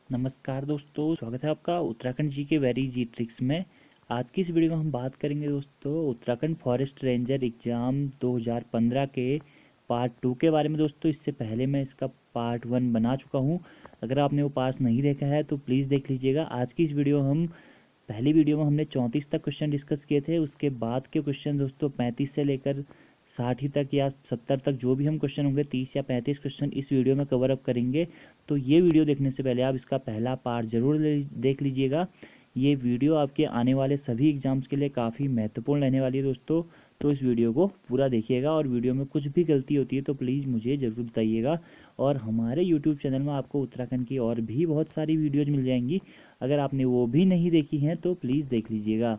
नमस्कार दोस्तों, स्वागत है आपका उत्तराखंड जी के वेरी जी ट्रिक्स में। आज की इस वीडियो में हम बात करेंगे दोस्तों उत्तराखंड फॉरेस्ट रेंजर एग्ज़ाम 2015 के पार्ट 2 के बारे में। दोस्तों इससे पहले मैं इसका पार्ट 1 बना चुका हूं। अगर आपने वो पास नहीं देखा है तो प्लीज़ देख लीजिएगा। आज की इस वीडियो हम पहली वीडियो में हमने 34 तक क्वेश्चन डिस्कस किए थे। उसके बाद के क्वेश्चन दोस्तों 35 से लेकर 60 ही तक या 70 तक जो भी हम क्वेश्चन होंगे 30 या 35 क्वेश्चन इस वीडियो में कवर अप करेंगे। तो ये वीडियो देखने से पहले आप इसका पहला पार्ट ज़रूर देख लीजिएगा। ये वीडियो आपके आने वाले सभी एग्जाम्स के लिए काफ़ी महत्वपूर्ण रहने वाली है दोस्तों। तो इस वीडियो को पूरा देखिएगा और वीडियो में कुछ भी गलती होती है तो प्लीज़ मुझे ज़रूर बताइएगा। और हमारे यूट्यूब चैनल में आपको उत्तराखंड की और भी बहुत सारी वीडियोज़ मिल जाएंगी। अगर आपने वो भी नहीं देखी हैं तो प्लीज़ देख लीजिएगा।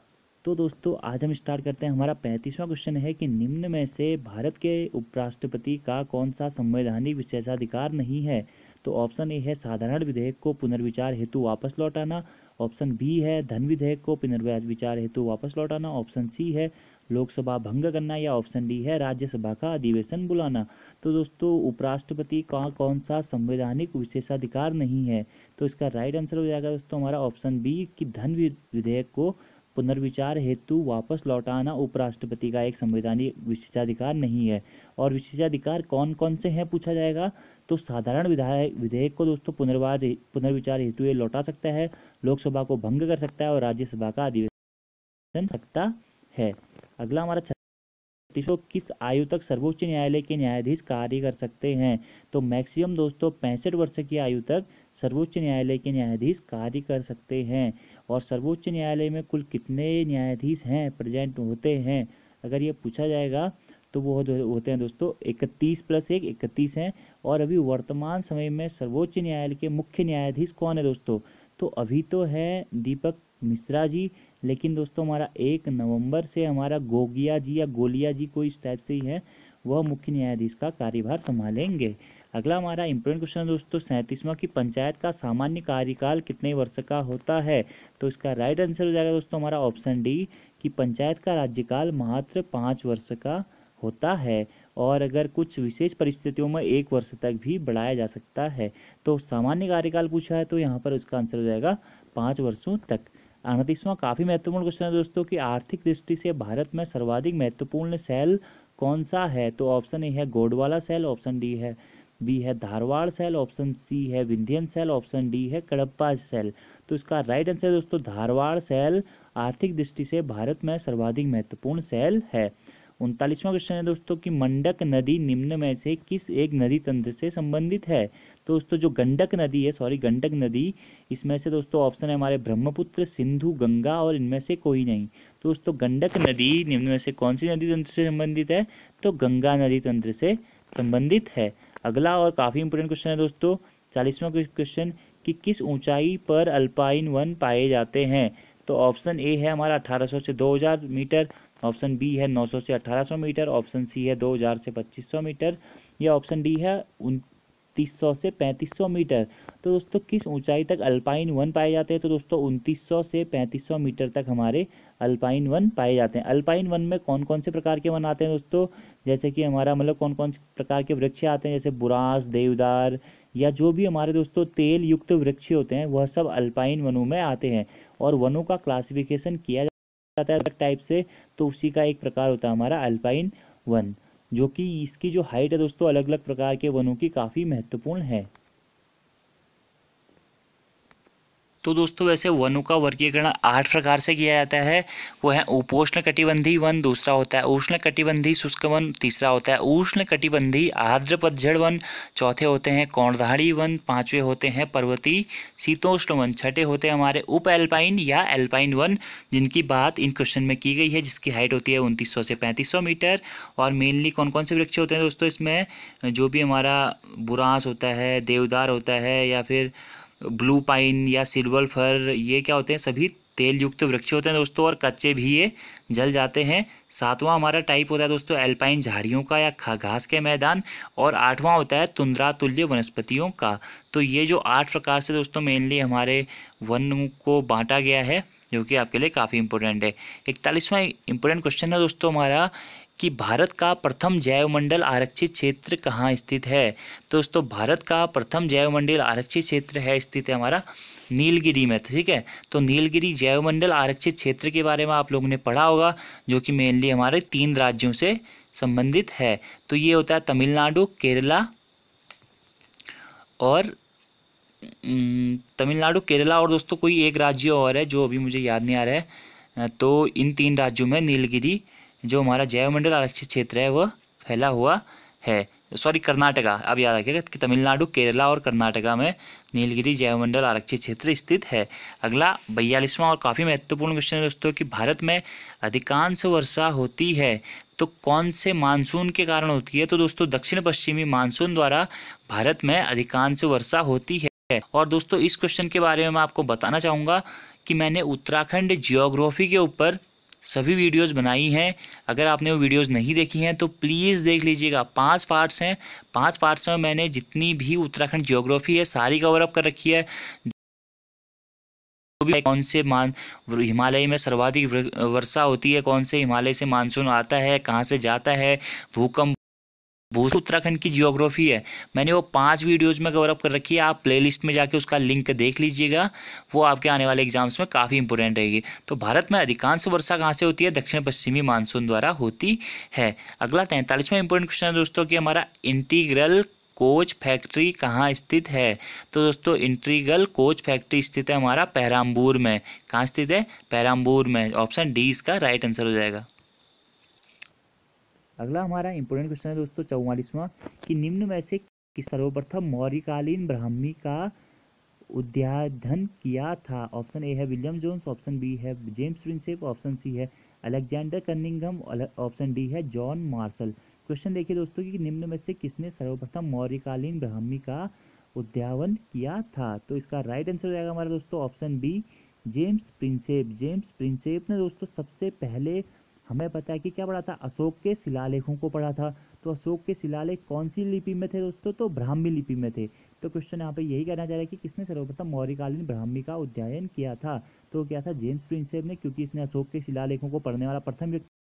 तो दोस्तों आज हम स्टार्ट करते हैं। हमारा 35वां क्वेश्चन है कि निम्न में से भारत के उपराष्ट्रपति का कौन सा संवैधानिक विशेषाधिकार नहीं है। तो ऑप्शन ए है साधारण विधेयक को पुनर्विचार हेतु वापस लौटाना। ऑप्शन बी है धन विधेयक को पुनर्विचार हेतु वापस लौटाना। ऑप्शन सी है लोकसभा भंग करना या ऑप्शन डी है राज्यसभा का अधिवेशन बुलाना। तो दोस्तों उपराष्ट्रपति का कौन सा संवैधानिक विशेषाधिकार नहीं है। तो इसका राइट आंसर हो जाएगा दोस्तों हमारा ऑप्शन बी कि धन विधेयक को पुनर्विचार हेतु वापस लौटाना उपराष्ट्रपति का एक संवैधानिक विशेषाधिकार नहीं है। और विशेषाधिकार कौन कौन से हैं पूछा जाएगा। तो साधारण विधेयक को दोस्तों पुनर्विचार हेतु ये लौटा सकता है, लोकसभा को भंग कर सकता है और राज्यसभा का अधिवेशन सकता है। अगला हमारा 36 किस आयु तक सर्वोच्च न्यायालय के न्यायाधीश कार्य कर सकते हैं। तो मैक्सिमम दोस्तों 65 वर्ष की आयु तक सर्वोच्च न्यायालय के न्यायाधीश कार्य कर सकते हैं। और सर्वोच्च न्यायालय में कुल कितने न्यायाधीश हैं प्रेजेंट होते हैं अगर ये पूछा जाएगा तो वो होते हैं दोस्तों 31 + 1 31 हैं। और अभी वर्तमान समय में सर्वोच्च न्यायालय के मुख्य न्यायाधीश कौन है दोस्तों। तो अभी तो है दीपक मिश्रा जी, लेकिन दोस्तों हमारा 1 नवंबर से हमारा गोगिया जी या गोलिया जी कोई इस टाइप से ही है, वह मुख्य न्यायाधीश का कार्यभार संभालेंगे। अगला हमारा इंपॉर्टेंट क्वेश्चन है दोस्तों 37वां की पंचायत का सामान्य कार्यकाल कितने वर्ष का होता है। तो इसका राइट आंसर हो जाएगा दोस्तों हमारा ऑप्शन डी कि पंचायत का राज्यकाल मात्र 5 वर्ष का होता है। और अगर कुछ विशेष परिस्थितियों में 1 वर्ष तक भी बढ़ाया जा सकता है। तो सामान्य कार्यकाल पूछा है तो यहाँ पर उसका आंसर हो जाएगा 5 वर्षों तक। 38वां काफ़ी महत्वपूर्ण क्वेश्चन है दोस्तों कि आर्थिक दृष्टि से भारत में सर्वाधिक महत्वपूर्ण सेल कौन सा है। तो ऑप्शन ए है गोंडवाना सेल, ऑप्शन डी है बी है धारवाड़ सेल, ऑप्शन सी है विंध्यन सेल, ऑप्शन डी है कडप्पा सेल। तो इसका राइट आंसर दोस्तों धारवाड़ सेल आर्थिक दृष्टि से भारत में सर्वाधिक महत्वपूर्ण सेल है। 39वां क्वेश्चन है दोस्तों कि मंडक नदी निम्न में से किस एक नदी तंत्र से संबंधित है। तो दोस्तों जो गंडक नदी इसमें से दोस्तों ऑप्शन है हमारे ब्रह्मपुत्र, सिंधु, गंगा और इनमें से कोई नहीं। तो दोस्तों गंडक नदी निम्न में से कौन सी नदी तंत्र से संबंधित है। तो गंगा नदी तंत्र से संबंधित है। अगला और काफ़ी इंपोर्टेंट क्वेश्चन है दोस्तों 40वां क्वेश्चन कि किस ऊंचाई पर अल्पाइन वन पाए जाते हैं। तो ऑप्शन ए है हमारा 1800 से 2000 मीटर, ऑप्शन बी है 900 से 1800 मीटर, ऑप्शन सी है 2000 से 2500 मीटर या ऑप्शन डी है 2900 से 3500 मीटर। तो दोस्तों किस ऊंचाई तक अल्पाइन वन पाए जाते हैं। तो दोस्तों 2900 से 3500 मीटर तक हमारे अल्पाइन वन पाए जाते हैं। अल्पाइन वन में कौन कौन से प्रकार के वन आते हैं दोस्तों, जैसे कि हमारा मतलब कौन कौन से प्रकार के वृक्ष आते हैं, जैसे बुरांस, देवदार या जो भी हमारे दोस्तों तेल युक्त वृक्ष होते हैं वह सब अल्पाइन वनों में आते हैं। और वनों का क्लासिफिकेशन किया जाता है अलग टाइप से, तो उसी का एक प्रकार होता है हमारा अल्पाइन वन, जो कि इसकी जो हाइट है दोस्तों अलग अलग प्रकार के वनों की काफ़ी महत्वपूर्ण है। तो दोस्तों वैसे वनों का वर्गीकरण 8 प्रकार से किया जाता है। वो है उपोष्ण कटिबंधीय वन, दूसरा होता है उष्ण कटिबंधीय शुष्क वन, तीसरा होता है उष्ण कटिबंधीय आर्द्र पतझड़ वन, चौथे होते हैं कौड़धाड़ी वन, पांचवे होते हैं पर्वतीय शीतोष्ण वन, छठे होते हैं हमारे उप एल्पाइन या एल्पाइन वन जिनकी बात इन क्वेश्चन में की गई है, जिसकी हाइट होती है 2900 से 3500 मीटर। और मेनली कौन कौन से वृक्ष होते हैं दोस्तों इसमें, जो भी हमारा बुरांस होता है, देवदार होता है या फिर ब्लू पाइन या सिल्वर फर, ये क्या होते हैं सभी तेल युक्त वृक्ष होते हैं दोस्तों और कच्चे भी ये जल जाते हैं। सातवां हमारा टाइप होता है दोस्तों एल्पाइन झाड़ियों का या घास के मैदान, और आठवां होता है तुंद्रा तुल्य वनस्पतियों का। तो ये जो 8 प्रकार से दोस्तों मेनली हमारे वन को बांटा गया है, जो कि आपके लिए काफ़ी इंपॉर्टेंट है। 41वां इंपॉर्टेंट क्वेश्चन है दोस्तों हमारा कि भारत का प्रथम जैवमंडल आरक्षित क्षेत्र कहाँ स्थित है। तो दोस्तों भारत का प्रथम जैवमंडल आरक्षित क्षेत्र है स्थित है हमारा नीलगिरी में। ठीक है, तो नीलगिरी जैवमंडल आरक्षित क्षेत्र के बारे में आप लोगों ने पढ़ा होगा, जो कि मेनली हमारे 3 राज्यों से संबंधित है। तो ये होता है तमिलनाडु, केरला और तमिलनाडु, केरला और दोस्तों कोई एक राज्य और है जो अभी मुझे याद नहीं आ रहा है। तो इन 3 राज्यों में नीलगिरी जो हमारा जैवमंडल आरक्षित क्षेत्र है वह फैला हुआ है। सॉरी, कर्नाटका, अब याद रखिएगा कि तमिलनाडु, केरला और कर्नाटका में नीलगिरी जैवमंडल आरक्षित क्षेत्र स्थित है। अगला 42वां और काफ़ी महत्वपूर्ण क्वेश्चन है दोस्तों कि भारत में अधिकांश वर्षा होती है तो कौन से मानसून के कारण होती है। तो दोस्तों दक्षिण पश्चिमी मानसून द्वारा भारत में अधिकांश वर्षा होती है। और दोस्तों इस क्वेश्चन के बारे में मैं आपको बताना चाहूँगा कि मैंने उत्तराखंड जियोग्राफी के ऊपर सभी वीडियोस बनाई हैं। अगर आपने वो वीडियोस नहीं देखी हैं तो प्लीज़ देख लीजिएगा। 5 पार्ट्स हैं, 5 पार्ट्स में मैंने जितनी भी उत्तराखंड जियोग्राफी है सारी कवर अप कर रखी है। जो भी कौन से हिमालय में सर्वाधिक वर्षा होती है, कौन से हिमालय से मानसून आता है, कहाँ से जाता है, भूकंप, उत्तराखंड की जियोग्राफी है, मैंने वो 5 वीडियोस में कवर अप कर रखी है। आप प्लेलिस्ट में जाके उसका लिंक देख लीजिएगा, वो आपके आने वाले एग्जाम्स में काफ़ी इंपॉर्टेंट रहेगी। तो भारत में अधिकांश वर्षा कहाँ से होती है, दक्षिण पश्चिमी मानसून द्वारा होती है। अगला 43वां इंपॉर्टेंट क्वेश्चन है दोस्तों कि हमारा इंटीग्रल कोच फैक्ट्री कहाँ स्थित है। तो दोस्तों इंटीग्रल कोच फैक्ट्री स्थित है हमारा पेराम्बूर में। कहाँ स्थित है, पेराम्बूर में। ऑप्शन डी इसका राइट आंसर हो जाएगा। अगला हमारा इंपोर्टेंट क्वेश्चन है दोस्तों 44वां कि निम्न में से किस सर्वप्रथम मौर्यकालीन ब्राह्मी का उद्याधन किया था। ऑप्शन ए है विलियम जोन्स, ऑप्शन बी है जेम्स प्रिंसेप, ऑप्शन सी है अलेक्जेंडर कनिंघम, ऑप्शन डी है जॉन मार्शल। क्वेश्चन देखिए दोस्तों कि निम्न में से किसने सर्वप्रथम मौर्यकालीन ब्राह्मी का उद्यावन किया था। तो इसका राइट आंसर हो जाएगा हमारा दोस्तों option B James Prinsep. James Prinsep ने दोस्तों सबसे पहले, हमें पता है कि क्या पढ़ा था, अशोक के शिलालेखों को पढ़ा था। तो अशोक के शिलालेख कौन सी लिपि में थे दोस्तों, तो ब्राह्मी लिपि में थे। तो क्वेश्चन यहाँ पे यही कहना चाह रहा है कि किसने सर्वप्रथम मौर्यकालीन ब्राह्मी का अध्ययन किया था। तो क्या था, जेम्स प्रिंसेप ने, क्योंकि इसने अशोक के शिलालेखों को पढ़ने वाला प्रथम व्यक्ति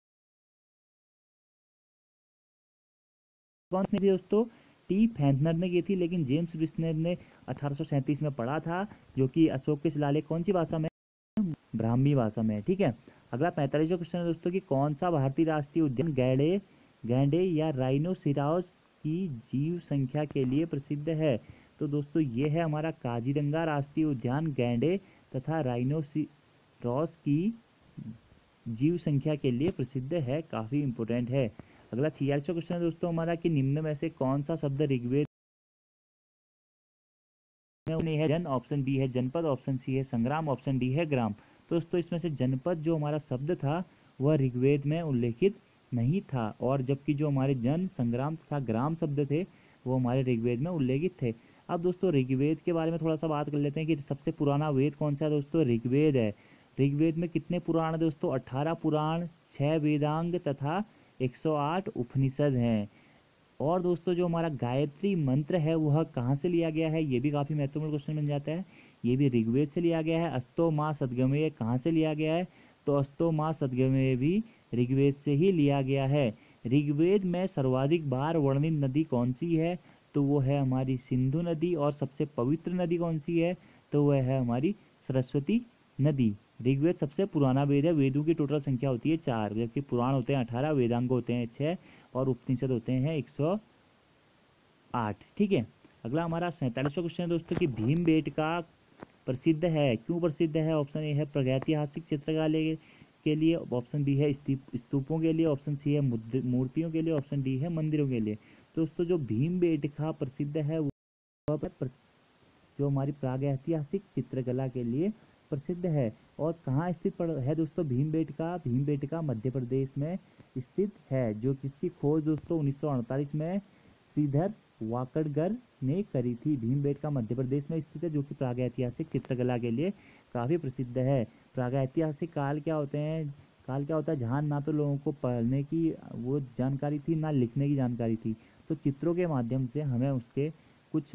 कौन सी थी दोस्तों, टी फैंथनर ने की थी। लेकिन जेम्स प्रिंसेप ने 1837 में पढ़ा था, जो कि अशोक के शिलालेख कौन सी भाषा में, ब्राह्मी भाषा में। ठीक है, अगला 45वां क्वेश्चन है दोस्तों कि कौन सा भारतीय राष्ट्रीय उद्यान गैंडे या राइनोसिरास की जीव संख्या के लिए प्रसिद्ध है। तो दोस्तों ये है हमारा काजीरंगा राष्ट्रीय उद्यान गैंडे तथा राइनोसिरास की जीव संख्या के लिए प्रसिद्ध है, काफी इंपोर्टेंट है। अगला 46वां क्वेश्चन है दोस्तों हमारा कि निम्न में से कौन सा शब्द ऋग्वेद में है जन, ऑप्शन बी है जनपद, ऑप्शन सी है संग्राम, ऑप्शन डी है ग्राम। दोस्तों इसमें से जनपद जो हमारा शब्द था वह ऋग्वेद में उल्लेखित नहीं था, और जबकि जो हमारे जन, संग्राम तथा ग्राम शब्द थे वो हमारे ऋग्वेद में उल्लेखित थे। अब दोस्तों ऋग्वेद के बारे में थोड़ा सा बात कर लेते हैं कि सबसे पुराना वेद कौन सा है दोस्तों, ऋग्वेद है। ऋग्वेद में कितने पुराण है दोस्तों, 18 पुराण, 6 वेदांग तथा 108 उपनिषद हैं। और दोस्तों जो हमारा गायत्री मंत्र है वह कहाँ से लिया गया है, ये भी काफ़ी महत्वपूर्ण क्वेश्चन बन जाता है। ये भी ऋग्वेद से लिया गया है। अस्तो माँ सदगमय कहाँ से लिया गया है, तो अस्तो माँ सदगमय भी ऋग्वेद से ही लिया गया है। ऋग्वेद में सर्वाधिक बार वर्णित नदी कौन सी है, तो वो है हमारी सिंधु नदी। और सबसे पवित्र नदी कौन सी है, तो वह है हमारी सरस्वती नदी। ऋग्वेद सबसे पुराना वेद है। वेदों की टोटल संख्या होती है 4, जबकि पुराण होते हैं 18, वेदांग होते हैं 6 और उपनिषद होते हैं 108। ठीक है, अगला हमारा 47वां क्वेश्चन है दोस्तों कि भीमबेटका प्रसिद्ध है, क्यों प्रसिद्ध है। ऑप्शन ए है प्रागैतिहासिक चित्रकला के लिए, ऑप्शन बी है स्तूपों के लिए, ऑप्शन सी है मूर्तियों के लिए, ऑप्शन डी है मंदिरों के लिए। दोस्तों जो भीमबेटका प्रसिद्ध है वह जो हमारी प्रागैतिहासिक चित्रकला के लिए प्रसिद्ध है। और कहाँ स्थित है दोस्तों भीमबेटका, भीमबेटका मध्य प्रदेश में स्थित है, जो किसकी खोज दोस्तों 1948 में श्रीधर वाकड़कर ने करी थी। भीमबेटका मध्य प्रदेश में स्थित है, जो कि प्रागैतिहासिक चित्रकला के लिए काफ़ी प्रसिद्ध है। प्रागैतिहासिक काल क्या होते हैं, काल क्या होता है जहाँ ना तो लोगों को पढ़ने की वो जानकारी थी ना लिखने की जानकारी थी, तो चित्रों के माध्यम से हमें उसके कुछ।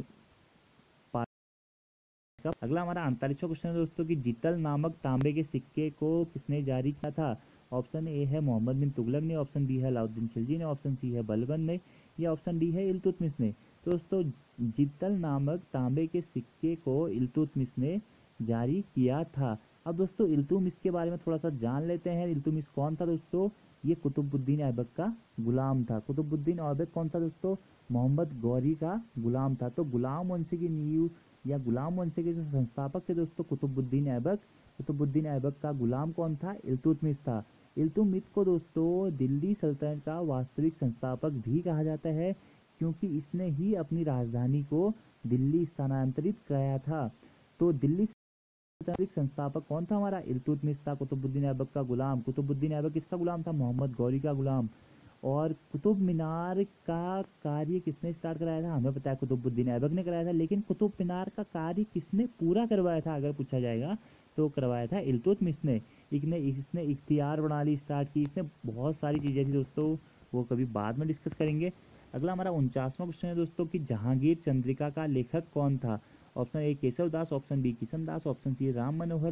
अगला हमारा 48वां क्वेश्चन है दोस्तों कि जीतल नामक तांबे के सिक्के को किसने जारी किया था। ऑप्शन ए है मोहम्मद बिन तुगलक ने, ऑप्शन बी है अलाउद्दीन खिलजी ने, ऑप्शन सी है बलबन ने, या ऑप्शन डी है इल्तुतमिश ने। तो दोस्तों जितल नामक तांबे के सिक्के को इल्तुतमिश ने जारी किया था। अब दोस्तों इल्तुतमिश के बारे में थोड़ा सा जान लेते हैं। इल्तुतमिश कौन था दोस्तों? ये कुतुबुद्दीन ऐबक का गुलाम था। कुतुबुद्दीन ऐबक कौन था दोस्तों? मोहम्मद गौरी का गुलाम था। तो गुलाम वंश की नींव या गुलाम वंश के जो संस्थापक थे दोस्तों कुतुबुद्दीन ऐबक, कुतुबुद्दीन ऐबक का गुलाम कौन था? इल्तुतमिश था। इल्तुतमिश को दोस्तों दिल्ली सल्तनत का वास्तविक संस्थापक भी कहा जाता है, क्योंकि इसने ही अपनी राजधानी को दिल्ली स्थानांतरित किया था। तो दिल्ली सल्तनत संस्थापक कौन था हमारा? इल्तुतमिश था, कुतुबुद्दीन ऐबक का गुलाम। कुतुबुद्दीन ऐबक किसका गुलाम था? मोहम्मद गौरी का गुलाम। और कुतुब मीनार का कार्य किसने स्टार्ट कराया था? हमें पता है कुतुबुद्दीन ऐबक ने कराया था, लेकिन कुतुब मीनार का कार्य किसने पूरा करवाया था अगर पूछा जाएगा तो करवाया था इल्तुतमिश ने। इसने इख्तियार प्रणाली स्टार्ट की, इसने बहुत सारी चीज़ें थी दोस्तों, वो कभी बाद में डिस्कस करेंगे। अगला हमारा 49वां क्वेश्चन है दोस्तों कि जहांगीर चंद्रिका का लेखक कौन था? Option A Keshav Das, option B Kishan Das, option C Ram Manohar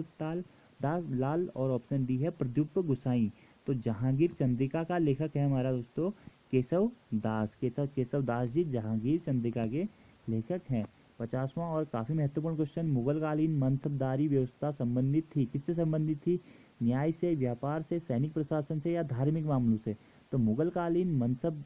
Das Lal, और ऑप्शन डी है प्रद्युप्त गोसाई। तो जहांगीर चंद्रिका का लेखक है हमारा दोस्तों केशव दास। केशव दास जी जहांगीर चंद्रिका के लेखक हैं। 50वां और काफ़ी महत्वपूर्ण क्वेश्चन, मुगलकालीन मनसबदारी व्यवस्था संबंधित थी, किससे संबंधित थी? न्याय से, व्यापार से, सैनिक प्रशासन से, या धार्मिक मामलों से? तो मुगलकालीन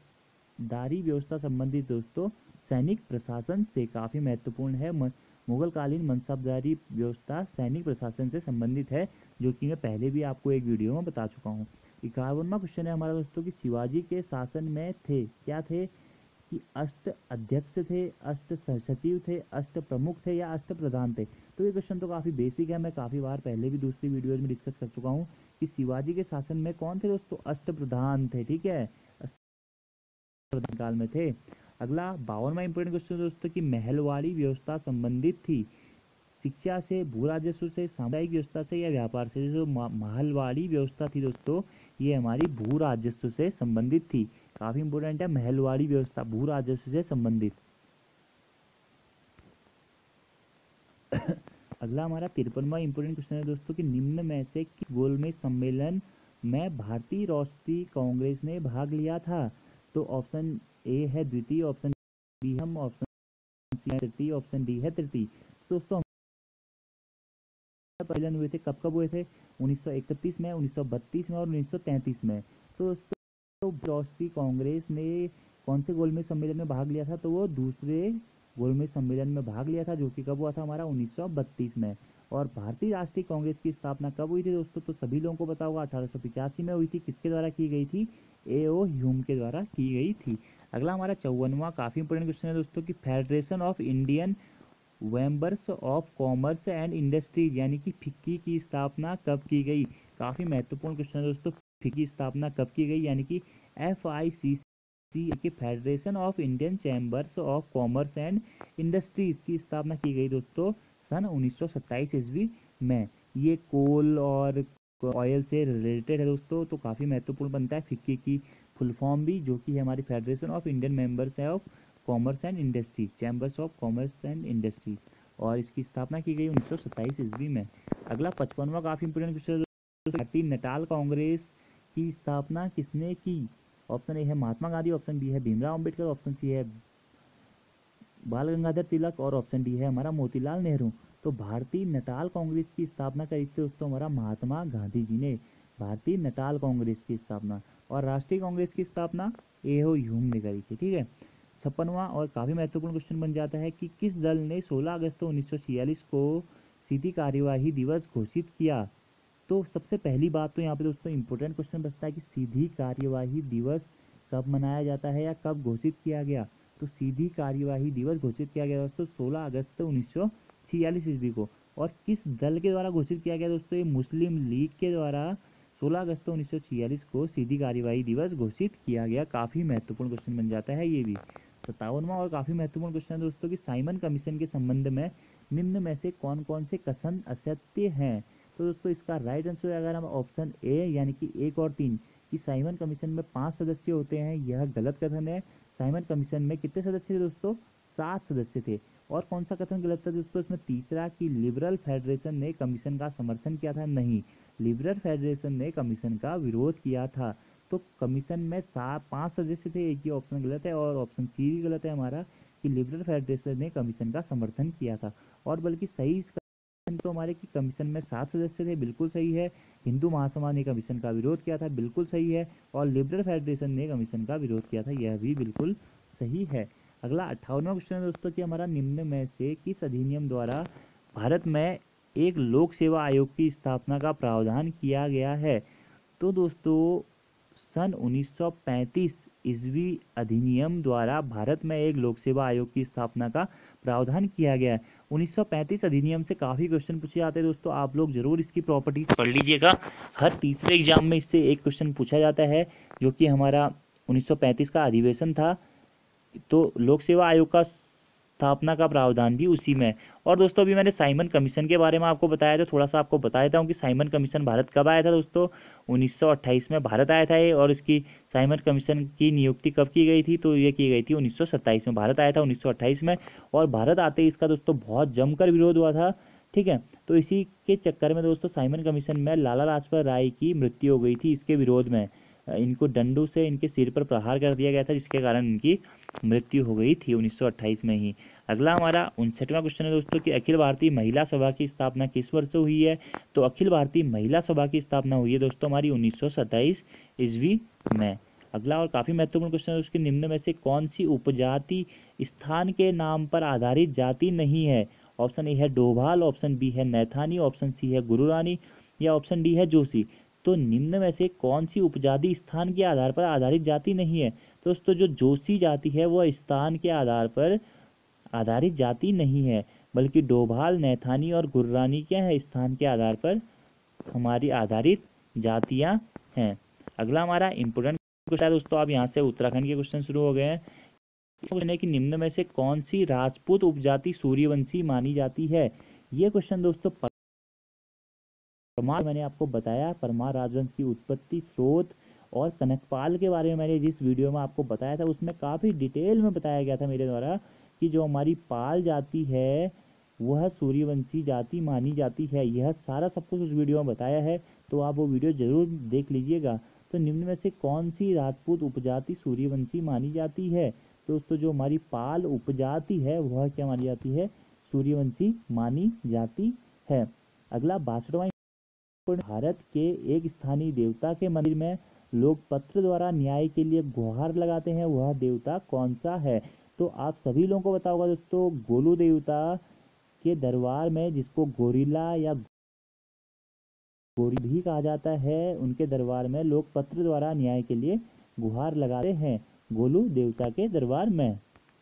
मनसबदारी व्यवस्था संबंधित दोस्तों सैनिक प्रशासन से। काफ़ी महत्वपूर्ण है। मुगलकालीन मनसबदारी व्यवस्था सैनिक प्रशासन से संबंधित है, जो कि मैं पहले भी आपको एक वीडियो में बता चुका हूँ। 51वां क्वेश्चन है हमारा दोस्तों कि शिवाजी के शासन में थे, क्या थे? कि अष्ट अध्यक्ष थे, अष्ट सचिव थे, अष्ट प्रमुख थे, या अष्ट प्रधान थे? तो ये क्वेश्चन तो काफ़ी बेसिक है, मैं काफ़ी बार पहले भी दूसरी वीडियोज में डिस्कस कर चुका हूँ कि शिवाजी के शासन में कौन थे दोस्तों? अष्ट प्रधान थे, ठीक है, अष्ट प्रधान काल में थे। अगला 52वां इंपोर्टेंट क्वेश्चन दोस्तों कि महलवाड़ी व्यवस्था संबंधित थी शिक्षा से, भू राजस्व से, सामुदायिक व्यवस्था से, या व्यापार से? जो महलवाड़ी व्यवस्था थी दोस्तों ये हमारी भू राजस्व से संबंधित थी। काफी इंपोर्टेंट है महलवाड़ी व्यवस्था, भू राजस्व से संबंधित। अगला हमारा 53वां इंपोर्टेंट क्वेश्चन है दोस्तों कि निम्न में से किस गोलमेज सम्मेलन में भारतीय राष्ट्रीय कांग्रेस ने भाग लिया था? तो ऑप्शन ए है द्वितीय, ऑप्शन बी हम, ऑप्शन सी है तृतीय, ऑप्शन डी है तृतीय। दोस्तों सम्मेलन हुए थे, कब कब हुए थे? 1931 में, 1932 में और 1933 में। तो दोस्तों राष्ट्रीय कांग्रेस ने कौन से गोलमेज सम्मेलन में भाग लिया था? तो वो दूसरे गोलमेज सम्मेलन में भाग लिया था, जो कि कब हुआ था हमारा? 1932 में। और भारतीय राष्ट्रीय कांग्रेस की स्थापना कब हुई थी दोस्तों? तो सभी लोगों को पता होगा 1885 में हुई थी। किसके द्वारा की गई थी? A.O. ह्यूम के द्वारा की गई थी। अगला हमारा 54वां काफी इंपोर्टेंट क्वेश्चन है दोस्तों कि federation of Indian chambers of commerce and industries यानी कि फिक्की की स्थापना कब की गई? काफ़ी महत्वपूर्ण क्वेश्चन है दोस्तों, फिक्की की स्थापना कब की गई? यानी कि FICC की federation of Indian chambers of commerce and industries की स्थापना की गई दोस्तों सन 1927 ईस्वी में। ये कोल और ऑयल से रिलेटेड है दोस्तों, तो काफ़ी महत्वपूर्ण बनता है फिक्की की फुल फॉर्म भी, जो कि है हमारी federation of Indian members of commerce and industry, chambers of commerce and industry, और इसकी स्थापना की गई 1927 ईस्वी में। अगला 55वां काफी इंपोर्टेंट क्वेश्चन, भारतीय नटाल कांग्रेस की स्थापना किसने की? ऑप्शन ए है महात्मा गांधी, ऑप्शन बी है भीमराव अम्बेडकर, ऑप्शन सी है बाल गंगाधर तिलक, और ऑप्शन डी है हमारा मोतीलाल नेहरू। तो भारतीय नटाल कांग्रेस की स्थापना करी थी दोस्तों हमारा महात्मा गांधी जी ने, भारतीय नटाल कांग्रेस की स्थापना। और राष्ट्रीय कांग्रेस की स्थापना A.O. ह्यूम ने करी थी, ठीक है। 56वां और काफ़ी महत्वपूर्ण क्वेश्चन बन जाता है कि किस दल ने 16 अगस्त 1946 को सीधी कार्यवाही दिवस घोषित किया? तो सबसे पहली बात तो यहाँ पे दोस्तों इंपॉर्टेंट क्वेश्चन बचता है कि सीधी कार्यवाही दिवस कब मनाया जाता है या कब घोषित किया गया? तो सीधी कार्यवाही दिवस घोषित किया गया दोस्तों 16 अगस्त 1946 ईस्वी को। और किस दल के द्वारा घोषित किया गया दोस्तों? ये मुस्लिम लीग के द्वारा 16 अगस्त 1946 को सीधी कार्यवाही दिवस घोषित किया गया। काफ़ी महत्वपूर्ण क्वेश्चन बन जाता है ये भी। 57वां और काफ़ी महत्वपूर्ण क्वेश्चन है दोस्तों कि साइमन कमीशन के संबंध में निम्न में से कौन कौन से कथन असत्य हैं? तो दोस्तों इसका राइट आंसर अगर हम ऑप्शन ए यानी कि 1 और 3 कि साइमन कमीशन में 5 सदस्य होते हैं, यह गलत कथन है। साइमन कमीशन में कितने सदस्य थे दोस्तों? 7 सदस्य थे। और कौन सा कथन गलत था दोस्तों? इसमें तीसरा कि लिबरल फेडरेशन ने कमीशन का समर्थन किया था, नहीं। लिबरल फेडरेशन ने कमीशन का विरोध किया था। तो कमीशन में 5 सदस्य थे, एक ही ऑप्शन गलत है और ऑप्शन सी भी गलत है हमारा, कि लिबरल फेडरेशन ने कमीशन का समर्थन किया था। और बल्कि सही इसका तो हमारे कि कमीशन में 7 सदस्य थे, बिल्कुल सही है। हिंदू महासभा ने कमीशन का विरोध किया था, बिल्कुल सही है। और लिबरल फेडरेशन ने कमीशन का विरोध किया था, यह भी बिल्कुल सही है। अगला 58वां क्वेश्चन है दोस्तों कि हमारा निम्न में से किस अधिनियम द्वारा भारत में एक लोक सेवा आयोग की स्थापना का प्रावधान किया गया है। तो दोस्तों सन 1935 ईस्वी अधिनियम द्वारा भारत में एक लोक सेवा आयोग की स्थापना का प्रावधान किया गया है। 1935 अधिनियम से काफ़ी क्वेश्चन पूछे जाते हैं दोस्तों, आप लोग जरूर इसकी प्रॉपर्टी पढ़ लीजिएगा। हर तीसरे एग्जाम में इससे एक क्वेश्चन पूछा जाता है, जो कि हमारा 1935 का अधिवेशन था, तो लोक सेवा आयोग का स्थापना का प्रावधान भी उसी में। और दोस्तों अभी मैंने साइमन कमीशन के बारे में आपको बताया था, थोड़ा सा आपको बता देता हूँ कि साइमन कमीशन भारत कब आया था दोस्तों। 1928 में भारत आया था ये, और इसकी साइमन कमीशन की नियुक्ति कब की गई थी, तो ये की गई थी 1927 में। भारत आया था 1928 में, और भारत आते ही इसका दोस्तों बहुत जमकर विरोध हुआ था, ठीक है। तो इसी के चक्कर में दोस्तों साइमन कमीशन में लाला लाजपत राय की मृत्यु हो गई थी इसके विरोध में। इनको डंडू से इनके सिर पर प्रहार कर दिया गया था, जिसके कारण इनकी मृत्यु हो गई थी 1928 में ही। अगला हमारा 59वां क्वेश्चन है दोस्तों कि अखिल भारतीय महिला सभा की स्थापना किस वर्ष से हुई है। तो अखिल भारतीय महिला सभा की स्थापना हुई है दोस्तों हमारी 1927 ईस्वी में। अगला और काफ़ी महत्वपूर्ण क्वेश्चन है उसके निम्न में से कौन सी उपजाति स्थान के नाम पर आधारित जाति नहीं है। ऑप्शन ए है डोभाल, ऑप्शन बी है नैथानी, ऑप्शन सी है गुरुरानी, या ऑप्शन डी है जोशी। तो निम्न में से कौन सी उपजाति स्थान के आधार पर आधारित जाति नहीं है। दोस्तों जो जोशी जाति है वह स्थान के आधार पर आधारित जाति नहीं है, बल्कि डोभाल, नैथानी और गुर्रानी क्या है, स्थान के आधार पर हमारी आधारित जातियां हैं। अगला हमारा इंपोर्टेंट क्वेश्चन है दोस्तों, अब यहाँ से उत्तराखंड के क्वेश्चन शुरू हो गए हैं। क्वेश्चन है कि निम्न में से कौन सी राजपूत उपजाति सूर्यवंशी मानी जाती है। ये क्वेश्चन दोस्तों परमार, मैंने आपको बताया परमार राजवंश की उत्पत्ति, स्रोत और कनकपाल के बारे में मैंने जिस वीडियो में आपको बताया था उसमें काफ़ी डिटेल में बताया गया था मेरे द्वारा कि जो हमारी पाल जाति है वह सूर्यवंशी जाति मानी जाती है। यह सारा सब कुछ उस वीडियो में बताया है, तो आप वो वीडियो जरूर देख लीजिएगा। तो निम्न में से कौन सी राजपूत उपजाति सूर्यवंशी मानी जाती है। दोस्तों जो हमारी पाल उपजाति है वह क्या मानी जाती है, सूर्यवंशी मानी जाती है। अगला 62वां भारत के एक स्थानीय देवता के मंदिर में लोग पत्र द्वारा न्याय के लिए गुहार लगाते हैं, वह देवता कौन सा है। तो आप सभी लोगों को पता होगा दोस्तों, गोलू देवता के दरबार में, जिसको गोरिल्ला या गोरी भी कहा जाता है, उनके दरबार में लोग पत्र द्वारा न्याय के लिए गुहार लगाते हैं, गोलू देवता के दरबार में।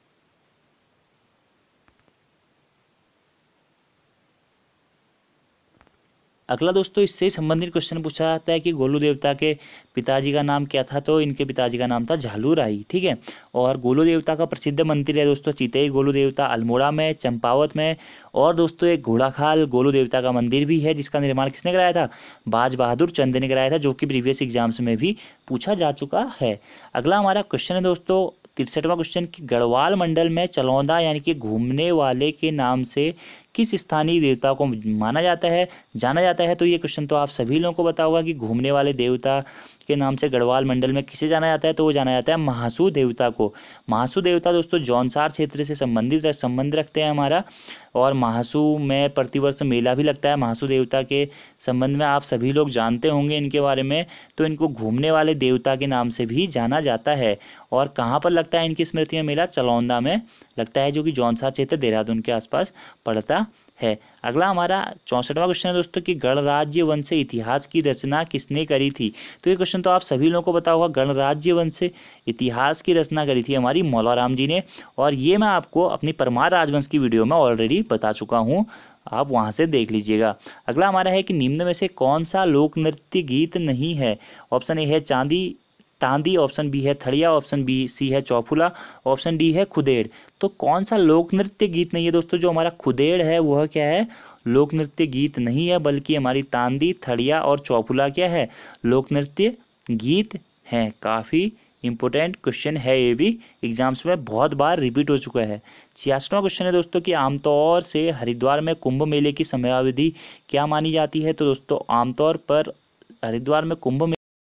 अगला दोस्तों इससे संबंधित क्वेश्चन पूछा जाता है कि गोलू देवता के पिताजी का नाम क्या था। तो इनके पिताजी का नाम था झालू राई, ठीक है। और गोलू देवता का प्रसिद्ध मंदिर है दोस्तों चितई गोलू देवता, अल्मोड़ा में, चंपावत में। और दोस्तों एक घोड़ाखाल गोलू देवता का मंदिर भी है, जिसका निर्माण किसने कराया था, बाज बहादुर चंद ने कराया था, जो कि प्रीवियस एग्जाम्स में भी पूछा जा चुका है। अगला हमारा क्वेश्चन है दोस्तों 63वां क्वेश्चन कि गढ़वाल मंडल में चलौंदा यानी कि घूमने वाले के नाम से किस स्थानीय देवता को माना जाता है, जाना जाता है। तो ये क्वेश्चन तो आप सभी लोगों को पता होगा कि घूमने वाले देवता के नाम से गढ़वाल मंडल में किसे जाना जाता है, तो वो जाना जाता है महासू देवता को। महासू देवता दोस्तों जौनसार क्षेत्र से संबंध रखते हैं हमारा, और महासू में प्रतिवर्ष मेला भी लगता है। महासू देवता के संबंध में आप सभी लोग जानते होंगे इनके बारे में, तो इनको घूमने वाले देवता के नाम से भी जाना जाता है। और कहाँ पर लगता है इनकी स्मृति में मेला, चलौंदा में लगता है, जो कि जौनसार क्षेत्र देहरादून के आसपास पड़ता है। अगला हमारा 64वां क्वेश्चन है दोस्तों कि गणराज्य वंश से इतिहास की रचना किसने करी थी। तो ये क्वेश्चन तो आप सभी लोगों को पता होगा, गणराज्य वंश से इतिहास की रचना करी थी हमारी मौलाराम जी ने। और ये मैं आपको अपनी परमार राजवंश की वीडियो में ऑलरेडी बता चुका हूँ, आप वहाँ से देख लीजिएगा। अगला हमारा है कि निम्न में से कौन सा लोक नृत्य गीत नहीं है। ऑप्शन ए है तांदी, ऑप्शन बी है थड़िया, ऑप्शन बी सी है चौफुला, ऑप्शन डी है खुदेड़। तो कौन सा लोक नृत्य गीत नहीं है दोस्तों, जो हमारा खुदेड़ है वह क्या है, लोक नृत्य गीत नहीं है, बल्कि हमारी तांदी, थड़िया और चौफुला क्या है, लोक नृत्य गीत हैं। काफ़ी इंपॉर्टेंट क्वेश्चन है, ये भी एग्जाम्स में बहुत बार रिपीट हो चुका है। 66वां क्वेश्चन है दोस्तों कि आमतौर से हरिद्वार में कुंभ मेले की समयावधि क्या मानी जाती है। तो दोस्तों आमतौर पर हरिद्वार में कुंभ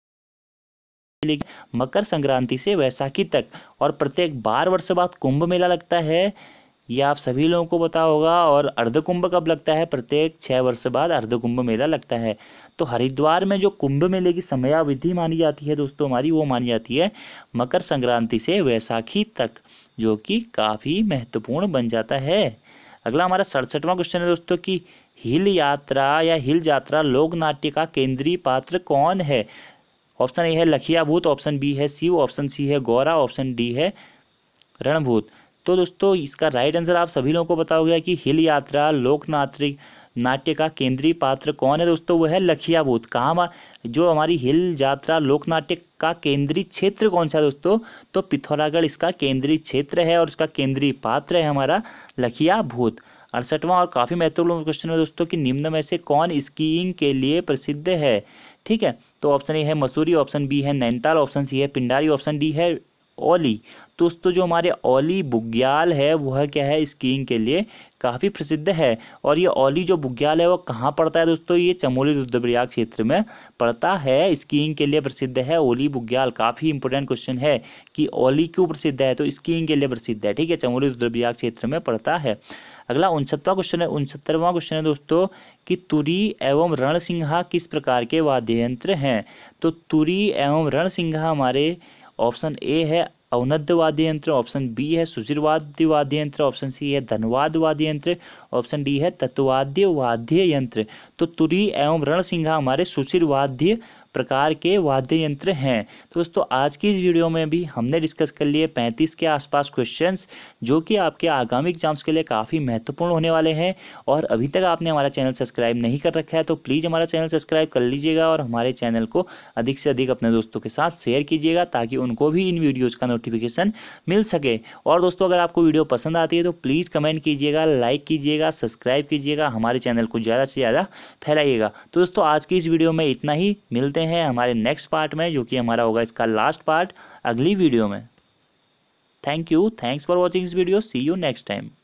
मेले मकर संक्रांति से वैसाखी तक और प्रत्येक 12 वर्ष बाद कुंभ मेला लगता है, ये आप सभी लोगों को पता होगा। और अर्धकुंभ कब लगता है, प्रत्येक 6 वर्ष बाद अर्धकुंभ मेला लगता है। तो हरिद्वार में जो कुंभ मेले की समयावधि मानी जाती है दोस्तों हमारी, वो मानी जाती है मकर संक्रांति से वैसाखी तक, जो कि काफ़ी महत्वपूर्ण बन जाता है। अगला हमारा 67वां क्वेश्चन है दोस्तों कि हिल यात्रा या हिल यात्रा लोक नाट्य का केंद्रीय पात्र कौन है। ऑप्शन ए है लखिया भूत, ऑप्शन बी है शिव, ऑप्शन सी है गौरा, ऑप्शन डी है रणभूत। तो दोस्तों इसका राइट आंसर आप सभी लोगों को पता हो गया कि हिल यात्रा लोक नाट्य का केंद्रीय पात्र कौन है दोस्तों, वो है लखिया भूत। कहाँ जो हमारी हिल यात्रा लोक नाट्य का केंद्रीय क्षेत्र कौन सा है दोस्तों, तो पिथौरागढ़ इसका केंद्रीय क्षेत्र है और इसका केंद्रीय पात्र है हमारा लखिया भूत। 68वां और काफ़ी महत्वपूर्ण क्वेश्चन है दोस्तों कि निम्न में से कौन स्कीइंग के लिए प्रसिद्ध है। ठीक है, तो ऑप्शन ए है मसूरी, ऑप्शन बी है नैनीताल, ऑप्शन सी है पिंडारी, ऑप्शन डी है ओली। दोस्तों जो हमारे ओली बुग्याल है वह क्या है, स्कीइंग के लिए काफ़ी प्रसिद्ध है। और ये ओली जो बुग्याल है वो कहाँ पड़ता है दोस्तों, ये चमोली रुद्रप्रयाग क्षेत्र में पड़ता है। स्कीइंग के लिए प्रसिद्ध है ओली बुग्याल। काफ़ी इंपॉर्टेंट क्वेश्चन है कि ओली क्यों प्रसिद्ध है, तो स्कीइंग के लिए प्रसिद्ध है। ठीक है, चमोली रुद्रप्रयाग क्षेत्र में पड़ता है। अगला 69वां क्वेश्चन है, 69वां क्वेश्चन है दोस्तों कि तुरी एवं रणसिंघा किस प्रकार के वाद्य यंत्र हैं। तो तुरी एवं रणसिंघा हमारे ऑप्शन ए है अवनद्ध वाद्य यंत्र, ऑप्शन बी है सुशिरवाद्य वाद्य यंत्र, ऑप्शन सी है धनवाद वाद्य यंत्र, ऑप्शन डी है तत्वाद्य वाद्य यंत्र। तो तुरी एवं रणसिंघा हमारे सुशिरवाद्य प्रकार के वाद्य यंत्र हैं। तो दोस्तों आज की इस वीडियो में भी हमने डिस्कस कर लिए 35 के आसपास क्वेश्चंस, जो कि आपके आगामी एग्जाम्स के लिए काफ़ी महत्वपूर्ण होने वाले हैं। और अभी तक आपने हमारा चैनल सब्सक्राइब नहीं कर रखा है तो प्लीज़ हमारा चैनल सब्सक्राइब कर लीजिएगा और हमारे चैनल को अधिक से अधिक अपने दोस्तों के साथ शेयर कीजिएगा ताकि उनको भी इन वीडियोज़ का नोटिफिकेशन मिल सके। और दोस्तों अगर आपको वीडियो पसंद आती है तो प्लीज़ कमेंट कीजिएगा, लाइक कीजिएगा, सब्सक्राइब कीजिएगा, हमारे चैनल को ज़्यादा से ज़्यादा फैलाइएगा। तो दोस्तों आज की इस वीडियो में इतना ही, मिलते हैं हमारे नेक्स्ट पार्ट में, जो कि हमारा होगा इसका लास्ट पार्ट अगली वीडियो में। Thank you, thanks for watching this video, see you next time.